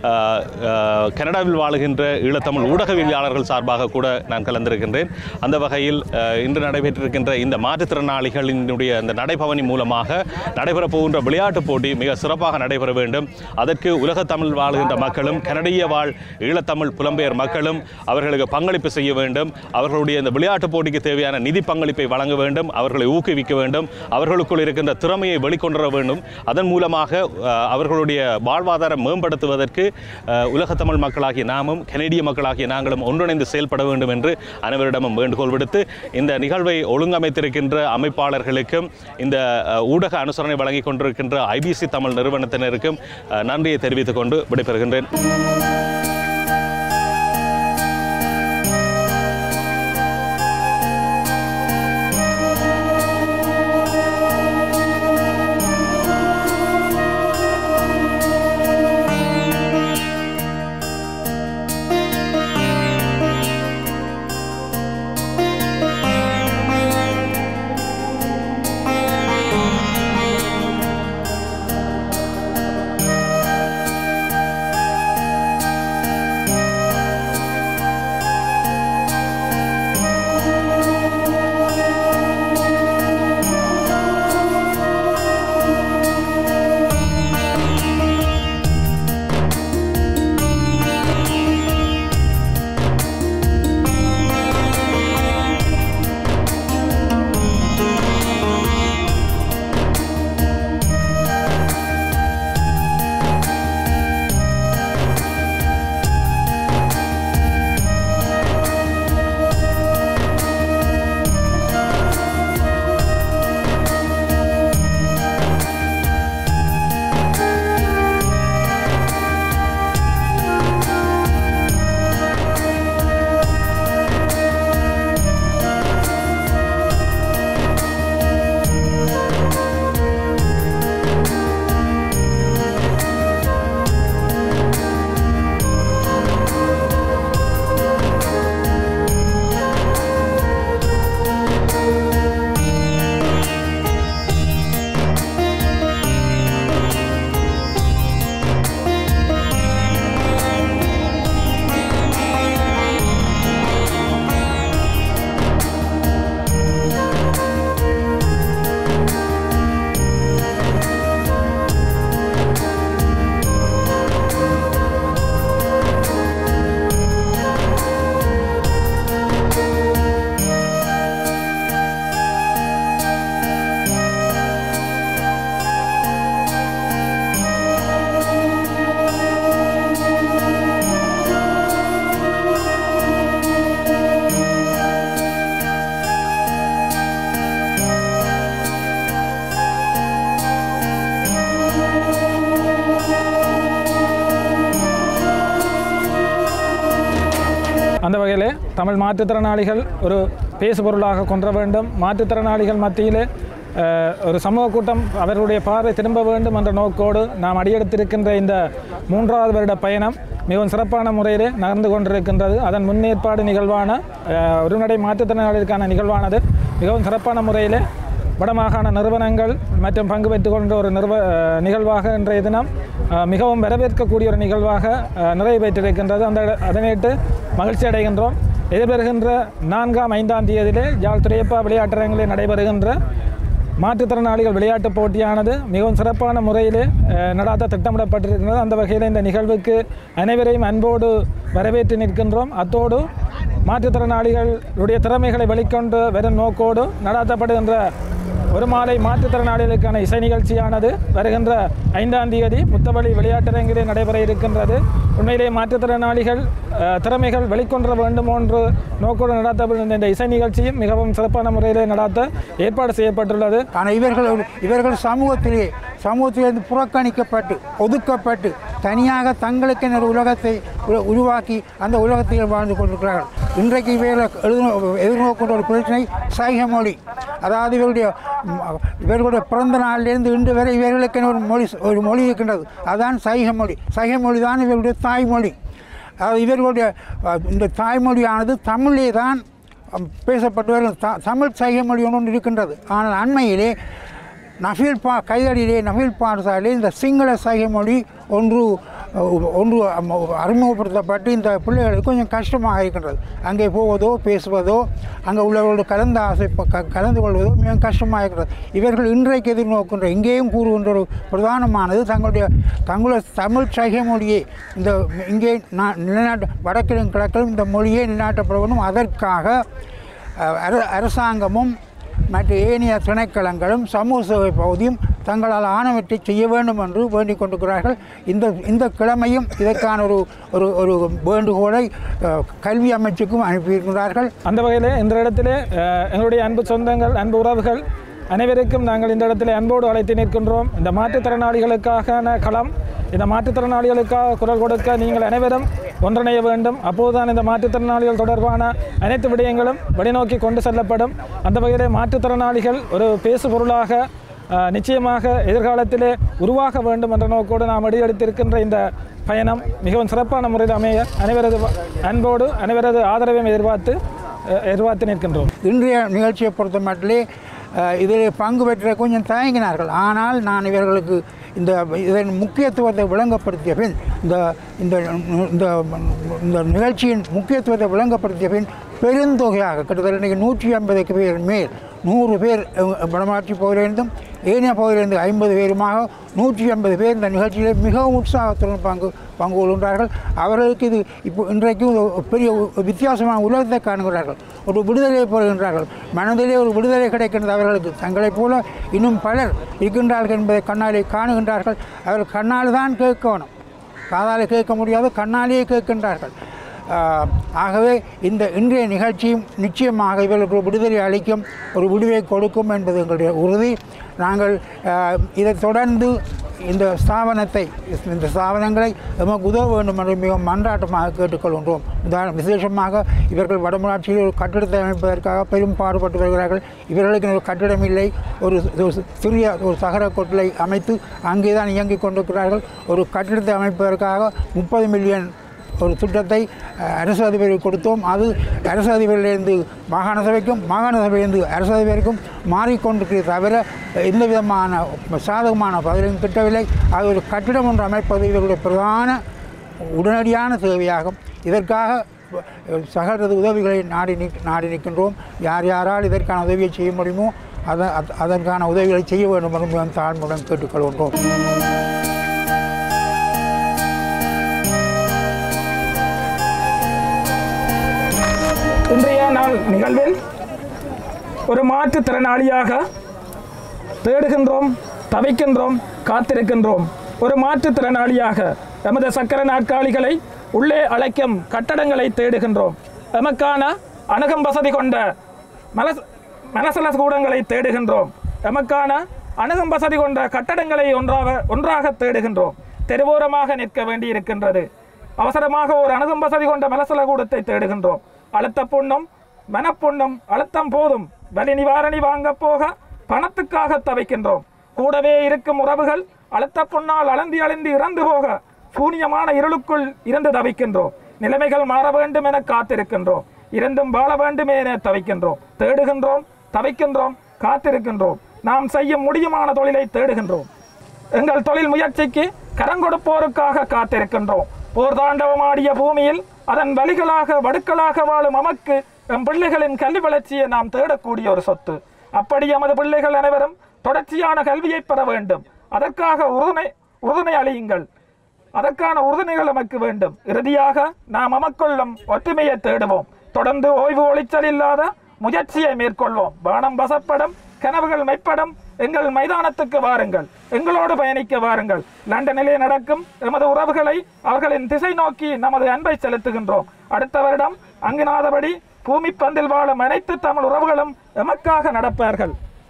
கனடாவில் வாழுகின்ற ஈழத்தமிழ் ஊடகவியலாளர்கள் சார்பாக கூட நான் கலந்திருக்கின்றேன். அந்த வகையில் இன்று நடைபெற்றிருக்கின்ற இந்த மாற்றுத்திறனாளிகளினுடைய இந்த நடைபவனி மூலமாக நடைபெறப் போகின்ற விளையாட்டுப் போட்டி மிக சிறப்பாக நடைபெற வேண்டும். அதற்கு உலகத்தமிழ் வாழுகின்ற மக்களும் கனடிய வாழ் ஈழத்தமிழ் புலம்பெயர் மக்களும் அவர்களுக்கு பங்களிப்பு செய்ய வேண்டும். அவர்களுடைய இந்த விளையாட்டுப் போட்டிக்கு தேவையான நிதி பங்களிப்பு வழங்க வேண்டும், அவர்களை ஊக்குவிக்க வேண்டும், அவர்களுக்குள் இருக்கின்ற திறமையை வெளிக்கொணர வேண்டும். அதன் மூலமாக அவர்களுடைய வாழ்வாதாரம் மேம்படுத்துவதற்கு உலகத்தமிழ் மக்களாகிய நாமும் கனடிய மக்களாகிய நாங்களும் ஒன்றிணைந்து செயல்பட வேண்டும் என்று அனைவரிடமும் வேண்டுகோள் விடுத்து இந்த நிகழ்வை ஒழுங்கமைத்திருக்கின்ற அமைப்பாளர்களுக்கும் இந்த ஊடக அனுசரணை வழங்கிக் கொண்டிருக்கின்ற ஐபிசி தமிழ் நிறுவனத்தினருக்கும் நன்றியை தெரிவித்துக் கொண்டு விடைபெறுகின்றேன். அந்த வகையிலே தமிழ் மாற்றுத்திறனாளிகள் ஒரு பேசுபொருளாக கொன்ற வேண்டும். மாற்றுத்திறனாளிகள் மத்தியிலே ஒரு சமூக கூட்டம் அவர்களுடைய பார்வை திரும்ப வேண்டும் என்ற நோக்கோடு நாம் அடியெடுத்திருக்கின்ற இந்த மூன்றாவது வருட பயணம் மிகவும் சிறப்பான முறையிலே நகர்ந்து கொண்டிருக்கின்றது. அதன் முன்னேற்பாடு நிகழ்வான ஒரு நடை மாற்றுத்திறனாளிகளுக்கான நிகழ்வானது மிகவும் சிறப்பான முறையிலே வடமாகாண நிறுவனங்கள் மற்றும் பங்கு பெற்றுக் கொண்ட ஒரு நிறுவ நிகழ்வாக இன்றைய தினம் மிகவும் வரவேற்கக்கூடிய ஒரு நிகழ்வாக நிறைவு பெற்றிருக்கின்றது. அந்த அதனையிட்டு மகிழ்ச்சி அடைகின்றோம். எதிர்வருகின்ற நான்காம் ஐந்தாம் தேதியிலே யாழ் துறையப்பா விளையாட்டரங்கிலே நடைபெறுகின்ற மாற்றுத்திறனாளிகள் விளையாட்டுப் போட்டியானது மிகவும் சிறப்பான முறையிலே நடாத்த திட்டமிடப்பட்டிருக்கின்றது. அந்த வகையில் இந்த நிகழ்வுக்கு அனைவரையும் அன்போடு வரவேற்று நிற்கின்றோம். அத்தோடு மாற்றுத்திறனாளிகளுடைய திறமைகளை வெளிக்கொண்டு வரும் நோக்கோடு நடாத்தப்படுகின்ற ஒரு மாலை மாற்றுத்திறனாளிகளுக்கான இசை நிகழ்ச்சியானது வருகின்ற ஐந்தாம் தேதி முத்தவழி விளையாட்டரங்கிலே நடைபெற இருக்கின்றது. உண்மையிலே மாற்றுத்திறனாளிகள் திறமைகள் வெளிக்கொன்ற வேண்டும் என்று நோக்கோடு நடத்தப்படுகின்ற இந்த இசை நிகழ்ச்சியும் மிகவும் சிறப்பான முறையிலே நடாத்த ஏற்பாடு செய்யப்பட்டுள்ளது. ஆனால் இவர்கள் இவர்கள் சமூகத்திலே சமூகத்திலிருந்து புறக்கணிக்கப்பட்டு ஒதுக்கப்பட்டு தனியாக தங்களுக்கு ஒரு உலகத்தை உருவாக்கி அந்த உலகத்தில் வாழ்ந்து கொண்டிருக்கிறார்கள். இன்றைக்கு இவர்கள் எதிர்நோக்கின்ற ஒரு பிரச்சனை சைக மொழி. அதாவது இவருடைய இவர்களுடைய பிறந்த நாளிலிருந்து இன்று வரை இவர்களுக்கு ஒரு மொழி ஒரு மொழி இருக்கின்றது. அதுதான் சைக மொழி. சைக மொழி தான் இவருடைய தாய்மொழி. அதாவது இவர்களுடைய இந்த தாய்மொழியானது தமிழே தான் பேசப்பட்டு வரும். த தமிழ் சைக மொழி ஒன்று இருக்கின்றது. ஆனால் அண்மையிலே நஃபீல் பா கைதடியிலே நஃபீல் பாடசாலையிலே இந்த சிங்கள சைகை மொழி ஒன்று ஒன்று அறிமுகப்படுத்தப்பட்டு இந்த பிள்ளைகளுக்கு கொஞ்சம் கஷ்டமாக இருக்கின்றது. அங்கே போவதோ பேசுவதோ அங்கே உள்ளவர்களோடு கலந்து ஆசை கலந்து கொள்வதோ மிகவும் கஷ்டமாக இருக்கிறது. இவர்கள் இன்றைக்கு எதிர்நோக்கின்ற இங்கேயும் கூறுகின்ற ஒரு பிரதானமானது தங்களுடைய தங்களுடைய தமிழ் சைகை மொழியை இந்த இங்கே நிலைநாட்ட வடக்கிலும் கிழக்கிலும் இந்த மொழியை நிலைநாட்டப்பட வேண்டும். அதற்காக அரசாங்கமும் மற்ற ஏனைய திணைக்களங்களும் சமூக சேவை பகுதியும் தங்களால் ஆணவற்றை செய்ய வேண்டும் என்று வேண்டிக் கொண்டிருக்கிறார்கள். இந்த இந்த கிழமையும் இதற்கான ஒரு ஒரு ஒரு வேண்டுகோளை கல்வி அமைச்சுக்கும் அனுப்பியிருக்கிறார்கள். அந்த வகையில் இந்த இடத்திலே எங்களுடைய அன்பு சொந்தங்கள் அன்பு உறவுகள் அனைவருக்கும் நாங்கள் இந்த இடத்திலே அன்போடு அழைத்து நிற்கின்றோம். இந்த மாற்றுத்திறனாளிகளுக்கான களம், இந்த மாற்றுத்திறனாளிகளுக்காக குரல் கொடுக்க நீங்கள் அனைவரும் ஒன்றிணைய வேண்டும். அப்போதுதான் இந்த மாற்றுத்திறனாளிகள் தொடர்பான அனைத்து விடயங்களும் வெளிநோக்கி கொண்டு செல்லப்படும். அந்த வகையிலே மாற்றுத்திறனாளிகள் ஒரு பேசு பொருளாக நிச்சயமாக எதிர்காலத்திலே உருவாக வேண்டும் என்ற நோக்கோடு நாம் அடியெடுத்திருக்கின்ற இந்த பயணம் மிகவும் சிறப்பான முறையில் அமைய அனைவரது அன்போடு அனைவரது ஆதரவையும் எதிர்பார்த்து எதிர்பார்த்து நிற்கின்றோம். இன்றைய நிகழ்ச்சியை பொறுத்த மட்டிலே இதில் பங்கு பெற்ற கொஞ்சம் தயங்கினார்கள். ஆனால் நான் இவர்களுக்கு இந்த இதன் முக்கியத்துவத்தை விளங்கப்படுத்திய பின் இந்த இந்த இந்த நிகழ்ச்சியின் முக்கியத்துவத்தை விளங்கப்படுத்திய பின் பெருந்தொகையாக கிட்டத்தட்ட இன்றைக்கு நூற்றி ஐம்பதுக்கு பேர் மேல் நூறு பேர் வடமாட்சி பகுதியிலிருந்தும் ஏனைய பகுதியிலிருந்து ஐம்பது பேருமாக நூற்றி ஐம்பது பேர் இந்த நிகழ்ச்சியில் மிகவும் உற்சாகத்துடன் பங்கு பங்கு கொள்கின்றார்கள். அவர்களுக்கு இது இப்போ இன்றைக்கும் பெரிய வித்தியாசமான உலகத்தை காணுகிறார்கள். ஒரு விடுதலையை பெறுகின்றார்கள். மனதிலே ஒரு விடுதலை கிடைக்கின்றது அவர்களுக்கு. தங்களைப் போல இன்னும் பலர் இருக்கின்றார்கள் என்பதை கண்ணாலே காணுகின்றார்கள். அவர்கள் கண்ணால் தான் கேட்கணும், காதால் கேட்க முடியாது, கண்ணாலேயே கேட்கின்றார்கள். ஆகவே இந்த இன்றைய நிகழ்ச்சியும் நிச்சயமாக இவர்களுக்கு விடுதலை அளிக்கும், ஒரு விடுவை கொடுக்கும் என்பது எங்களுடைய உறுதி. நாங்கள் இதை தொடர்ந்து இந்த ஸ்தாபனத்தை இந்த ஸ்தாபனங்களை நமக்கு உதவ வேண்டும் என்று மிகவும் மன்றாட்டமாக கேட்டுக்கொள்கின்றோம். உதாரணம் விசேஷமாக இவர்கள் வடமராட்சியில் ஒரு கட்டிடத்தை அமைப்பதற்காக பெரும் பாடுபட்டு வருகிறார்கள். இவர்களுக்கு ஒரு கட்டிடம் இல்லை. ஒரு சிறிய ஒரு தகர கொட்டலை அமைத்து அங்கே தான் இயங்கிக் கொண்டிருக்கிறார்கள். ஒரு கட்டிடத்தை அமைப்பதற்காக முப்பது மில்லியன் ஒரு திட்டத்தை அரசு அதிபருக்கு கொடுத்தோம். அது அரசு அதிபரிலிருந்து மாகாண சபைக்கும் மாகாண சபையிலிருந்து அரசு அதிபருக்கும் மாறிக்கொண்டிருக்கிற தவிர எந்த விதமான சாதகமான பதிலும் கிட்டவில்லை. அது ஒரு கட்டிடம் ஒன்று அமைப்பது இவர்களுடைய பிரதான உடனடியான தேவையாகும். இதற்காக சகலது உதவிகளை நாடி நாடி நிற்கின்றோம். யார் யாரால் இதற்கான உதவியை செய்ய முடியுமோ அதை அதற்கான உதவிகளை செய்ய வேண்டும் என்று மிகவும் தாழ்மையுடன் கேட்டுக்கொள்கின்றோம். இன்றைய நாள் நிகழ்வில் ஒரு மாற்றுத்திறனாளியாக தேடுகின்றோம், தவிக்கின்றோம், காத்திருக்கின்றோம். ஒரு மாற்றுத்திறனாளியாக எமது சக்கர நாற்காலிகளை உள்ளே அழைக்கும் கட்டடங்களை தேடுகின்றோம். எமக்கான அணுகும் வசதி கொண்ட மனச மனசல கூடங்களை தேடுகின்றோம். எமக்கான அணுகும் வசதி கொண்ட கட்டடங்களை ஒன்றாக ஒன்றாக தேடுகின்றோம். தெருவோரமாக நிற்க வேண்டி இருக்கின்றது. அவசரமாக ஒரு அணுகும் வசதி கொண்ட மலசல கூடத்தை தேடுகின்றோம். அழுத்த புண்ணும் மனப்புண்ணும் அழுத்தம் போதும் வலி நிவாரணி வாங்க போக பணத்துக்காக தவிக்கின்றோம். கூடவே இருக்கும் உறவுகள் அழுத்த புண்ணால் அலந்தி அலந்தி இறந்து போக சூனியமான இருளுக்குள் இருந்து தவிக்கின்றோம். நிலைமைகள் மாற வேண்டும் என காத்திருக்கின்றோம். இருந்தும் வாழ வேண்டுமே என தவிக்கின்றோம். தேடுகின்றோம், தவிக்கின்றோம், காத்திருக்கின்றோம். நாம் செய்யும் முடியுமான தொழிலை தேடுகின்றோம். எங்கள் தொழில் முயற்சிக்கு கரங்கொடுப்போருக்காக காத்திருக்கின்றோம். போர் தாண்டவமாடிய பூமியில் அதன் வழிகளாக வடுக்களாக வாழும் நமக்கு எம் பிள்ளைகளின் கல்வி வளர்ச்சியை நாம் தேடக்கூடிய ஒரு சொத்து. அப்படி எமது பிள்ளைகள் அனைவரும் தொடர்ச்சியான கல்வியை பெற வேண்டும். அதற்காக உறுதுணை உறுதுணை அளியுங்கள். அதற்கான உறுதுணைகள் நமக்கு வேண்டும். இறுதியாக நாம் நமக்குள்ளும் ஒற்றுமையை தேடுவோம். தொடர்ந்து ஓய்வு ஒளிச்சல் இல்லாத முயற்சியை மேற்கொள்வோம். வானம் வசப்படும், கனவுகள் மெய்ப்படும். எங்கள் மைதானத்துக்கு வாருங்கள், எங்களோடு பயணிக்க வாருங்கள். லண்டனிலே நடக்கும் எமது உறவுகளை அவர்களின் திசை நோக்கி நமது அன்பை செலுத்துகின்றோம். அடுத்த வருடம் அங்குநாதபடி பூமி பந்தில் வாழும் அனைத்து தமிழ் உறவுகளும் எமக்காக நடப்பார்கள்.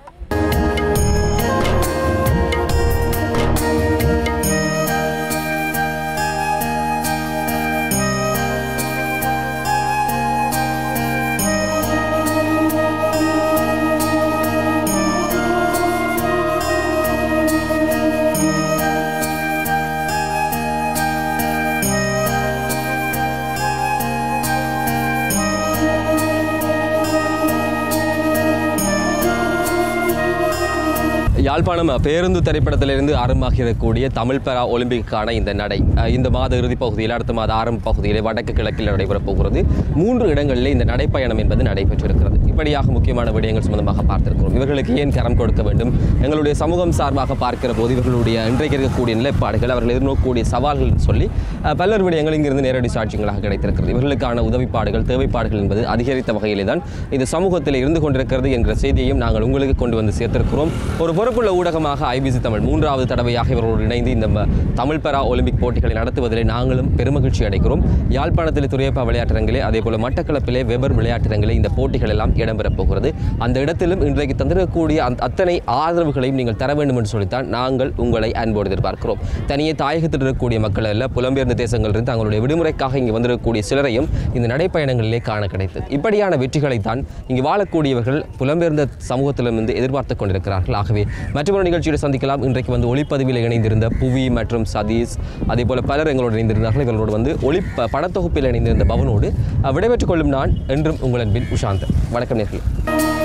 யாழ்ப்பாணம் பேருந்து திரைப்படத்திலிருந்து ஆரம்பமாகிடக்கூடிய தமிழ் பெரா ஒலிம்பிக்கான இந்த நடை இந்த மாத இறுதி பகுதியில் அடுத்த மாத ஆரம்ப பகுதியிலே வடக்கு கிழக்கில் நடைபெறப் போகிறது. மூன்று இடங்களில் இந்த நடைப்பயணம் என்பது நடைபெற்றிருக்கிறது. இப்படியாக முக்கியமான விடயங்கள் சம்பந்தமாக பார்த்திருக்கிறோம். இவர்களுக்கு ஏன் கரம் கொடுக்க வேண்டும், எங்களுடைய சமூகம் சார்பாக பார்க்கிற போது இவர்களுடைய இன்றைக்கு இருக்கக்கூடிய நிலைப்பாடுகள், அவர்கள் எதிர்நோக்கக்கூடிய சவால்கள் சொல்லி பல்வேறு விடயங்கள் இங்கிருந்து நேரடி சாட்சியங்களாக கிடைத்திருக்கிறது. இவர்களுக்கான உதவிப்பாடுகள் தேவைப்பாடுகள் என்பது அதிகரித்த வகையிலே தான் இந்த சமூகத்தில் இருந்து கொண்டிருக்கிறது என்கிற செய்தியையும் நாங்கள் உங்களுக்கு கொண்டு வந்து சேர்த்திருக்கிறோம். ஒரு பொறுப்புள்ள ஊடகமாக ஐபிசி தமிழ் மூன்றாவது தடவையாக இவர்களோடு இணைந்து இந்த தமிழ் பெரா ஒலிம்பிக் போட்டிகளை நடத்துவதிலே நாங்களும் பெருமகிழ்ச்சி அடைகிறோம். யாழ்ப்பாணத்தில் துறையப்பா விளையாட்டரங்கிலே அதே போல மட்டக்களப்பிலே வெபர் விளையாட்டரங்கிலே இந்த போட்டிகள் எல்லாம் இடம்பெறப் போகிறது. அந்த இடத்திலும் இன்றைக்கு தந்திருக்கக்கூடிய அத்தனை ஆதரவுகளையும் நீங்கள் தர வேண்டும் என்று சொல்லித்தான் நாங்கள் உங்களை அன்போடு எதிர்பார்க்கிறோம். தனியே தாயகத்தில் இருக்கக்கூடிய மக்கள் அல்ல, புலம்பெயர்ந்த தேசங்களிலிருந்து தங்களுடைய விடுமுறைக்காக இங்கு வந்திருக்கக்கூடிய சிலரையும் இந்த நடைப்பயணங்களிலே காண கிடைத்தது. இப்படியான வெற்றிகளைத்தான் இங்கு வாழக்கூடியவர்கள் புலம்பெயர்ந்த சமூகத்திலிருந்து எதிர்பார்த்து கொண்டிருக்கிறார்கள். ஆகவே மற்றொரு நிகழ்ச்சியோடு சந்திக்கலாம். இன்றைக்கு வந்து ஒளிப்பதிவில் இணைந்திருந்த புவி மற்றும் சதீஷ் அதே போல பலர் எங்களோடு இணைந்திருந்தார்கள். இவர்களோடு வந்து ஒளி படத்தொகுப்பில் இணைந்திருந்த பவனோடு விடைபெற்றுக் கொள்ளும் நான் என்றும் உங்கள் அன்பின் உஷாந்தன். வணக்கம் நேர்களே.